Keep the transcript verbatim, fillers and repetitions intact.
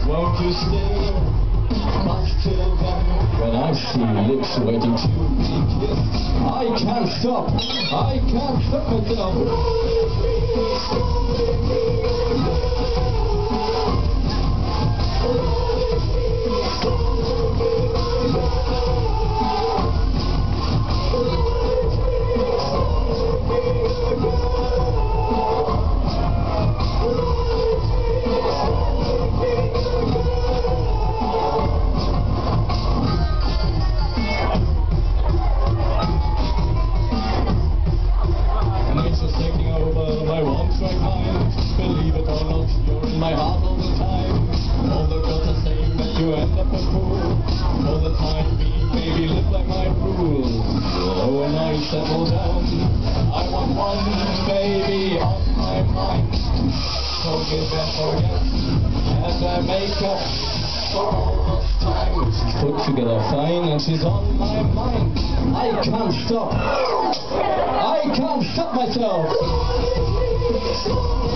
Won't you stay? But till then, when I see lips waiting to be kissed, I can't stop, I can't stop myself. Believe it or not, you're in my heart all the time. All the girls are saying that you end up a fool. For the time being, baby, live by my rules. So when I settle down, I want one baby on my mind. Forgive and forget, and I make up for all this time. She's put together fine, and she's on my mind. I can't stop, I can't stop myself.